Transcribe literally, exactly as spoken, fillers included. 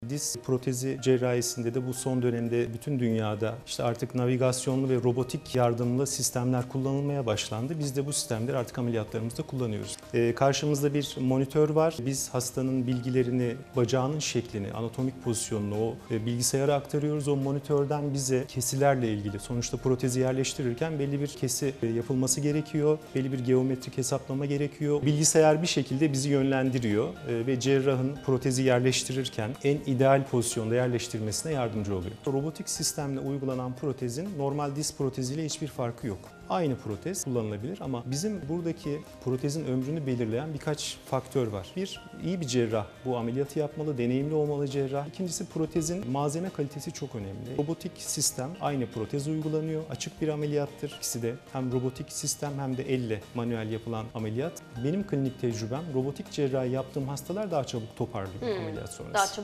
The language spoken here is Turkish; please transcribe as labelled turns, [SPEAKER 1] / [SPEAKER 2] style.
[SPEAKER 1] Diz protezi cerrahisinde de bu son dönemde bütün dünyada işte artık navigasyonlu ve robotik yardımlı sistemler kullanılmaya başlandı. Biz de bu sistemleri artık ameliyatlarımızda kullanıyoruz. Ee, karşımızda bir monitör var. Biz hastanın bilgilerini, bacağının şeklini, anatomik pozisyonunu o e, bilgisayara aktarıyoruz. O monitörden bize kesilerle ilgili, sonuçta protezi yerleştirirken belli bir kesi e, yapılması gerekiyor. Belli bir geometrik hesaplama gerekiyor. Bilgisayar bir şekilde bizi yönlendiriyor e, ve cerrahın protezi yerleştirirken en ideal pozisyonda yerleştirmesine yardımcı oluyor. Robotik sistemle uygulanan protezin normal diz proteziyle hiçbir farkı yok. Aynı protez kullanılabilir ama bizim buradaki protezin ömrünü belirleyen birkaç faktör var. Bir, iyi bir cerrah bu ameliyatı yapmalı, deneyimli olmalı cerrah. İkincisi, protezin malzeme kalitesi çok önemli. Robotik sistem aynı protez uygulanıyor. Açık bir ameliyattır. İkisi de hem robotik sistem hem de elle manuel yapılan ameliyat. Benim klinik tecrübem, robotik cerrahi yaptığım hastalar daha çabuk toparlıyor
[SPEAKER 2] Hmm,
[SPEAKER 1] ameliyat sonrası.
[SPEAKER 2] Daha çabuk